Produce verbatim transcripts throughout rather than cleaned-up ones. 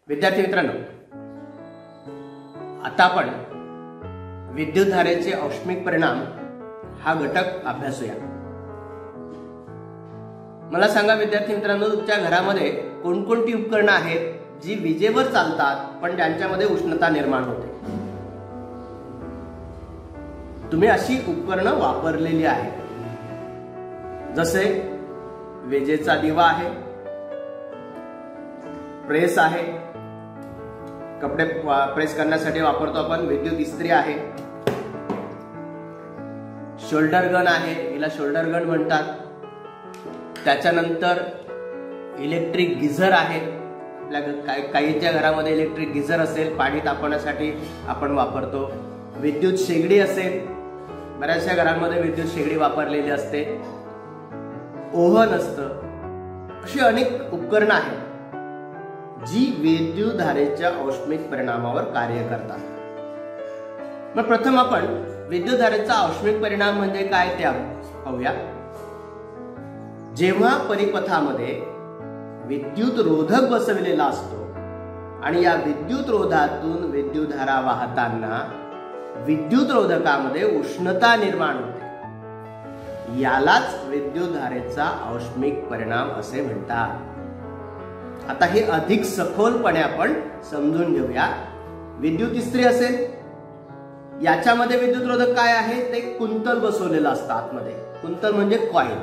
विद्यार्थी मित्रांनो, आता आपण विद्युतधारेचे औष्णिक परिणाम हा घटक अभ्यासूया. मला सांगा विद्यार्थी मित्रांनो, तुमच्या घरामध्ये कोणकोणती उपकरणं आहेत जी विजेवर चालतात पण ज्यांच्यामध्ये उष्णता निर्माण होते? तुम्ही अशी उपकरणं वापरलेली आहेत. जसे विजेचा दिवा आहे, प्रेस आहे, कपडे प्रेस करण्यासाठी वापरतो आपण विद्युत इस्त्री आहे, शोल्डर गन आहे, हिला शोल्डर गन म्हणतात. त्याच्यानंतर इलेक्ट्रिक गिझर आहे. आपल्या काहीच्या घरामध्ये इलेक्ट्रिक गिझर असेल, पाणी तापवण्यासाठी आपण वापरतो. विद्युत शेगडी असेल, बऱ्याचशा घरांमध्ये विद्युत शेगडी वापरलेली असते. ओव्हन असतं. अशी अनेक उपकरणं आहेत जी विद्युतधारेच्या औष्णिक परिणामावर कार्य करतात. मग प्रथम आपण विद्युतधारेचा औष्णिक परिणाम म्हणजे काय ते पाहूया. जेव्हा परिपथामध्ये विद्युत रोधक बसविलेला असतो आणि या विद्युत रोधातून विद्युतधारा वाहताना विद्युत रोधकामध्ये उष्णता निर्माण होते, यालाच विद्युतधारेचा औष्णिक परिणाम असे म्हणतात. आता हे अधिक सखोलपणे आपण समजून घेऊया. विद्युत इस्त्री असेल, याच्यामध्ये विद्युत रोधक काय आहे ते कुंतल बसवलेलं असतं आतमध्ये. कुंतल म्हणजे कॉईल.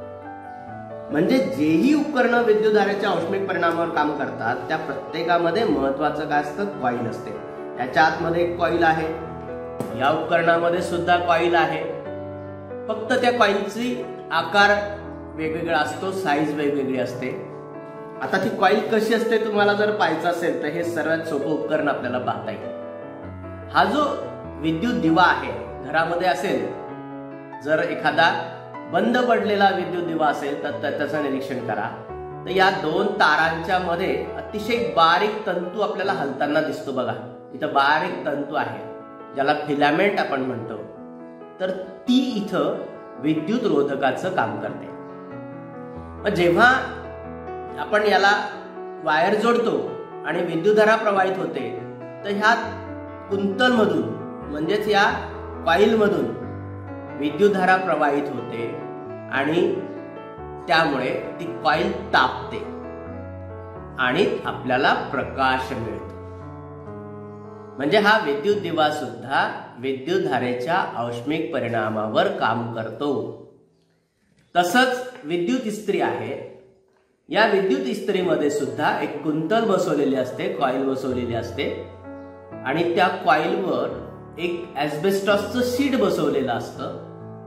म्हणजे जेही उपकरणं विद्युतधारेच्या औष्णिक परिणामावर काम करतात त्या प्रत्येकामध्ये महत्वाचं काय असतं, कॉईल असते. याच्या आतमध्ये एक कॉईल आहे, या उपकरणामध्ये सुद्धा कॉईल आहे. फक्त त्या कॉईलची आकार वेगवेगळा असतो, साईज वेगवेगळी असते. आता ती कॉईल कशी असते तुम्हाला जर पाहायचं असेल तर हे सर्वात सोपं उपकरण आपल्याला पाहता येईल. हा जो विद्युत दिवा आहे घरामध्ये असेल, जर एखादा बंद पडलेला विद्युत दिवा असेल तर त्याचं निरीक्षण करा. तर या दोन तारांच्या मध्ये अतिशय बारीक तंतू आपल्याला हलताना दिसतो बघा. इथं बारीक तंतू आहे ज्याला फिलामेंट आपण म्हणतो. तर ती इथं विद्युत रोधकाचं काम करते. मग जेव्हा आपण याला वायर जोडतो आणि विद्युतधारा प्रवाहित होते तर ह्या कुंतल मधून म्हणजेच या कॉईल मधून विद्युतधारा प्रवाहित होते आणि त्यामुळे ती कॉईल तापते आणि आपल्याला प्रकाश मिळतो. म्हणजे हा विद्युत दिवा सुद्धा विद्युतधारेच्या औष्णिक परिणामावर काम करतो. तसंच विद्युत इस्त्री आहे. या विद्युत इस्त्रीमध्ये सुद्धा एक कुंतल बसवलेली असते, कॉईल बसवलेली असते आणि त्या कॉईलवर एक ॲस्बेस्टॉसचं शीट बसवलेलं असतं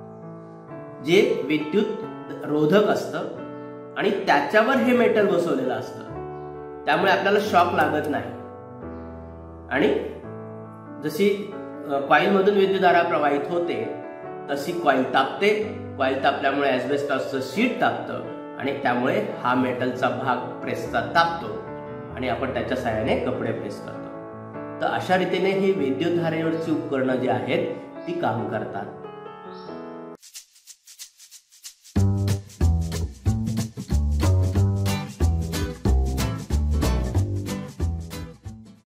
जे विद्युत रोधक असतं आणि त्याच्यावर हे मेटल बसवलेलं असतं. त्यामुळे आपल्याला शॉक लागत नाही आणि जशी कॉईल मधून विद्युतधारा प्रवाहित होते तशी कॉईल तापते. कॉईल तापल्यामुळे ॲस्बेस्टॉसचं शीट तापतं आणि त्यामुळे हा मेटलचा भाग प्रेसचा तापतो आणि आपण त्याच्या सहाय्याने कपडे प्रेस करतो. तर अशा रीतीने ही विद्युतधारेवरची उपकरणं जी आहेत ती काम करतात.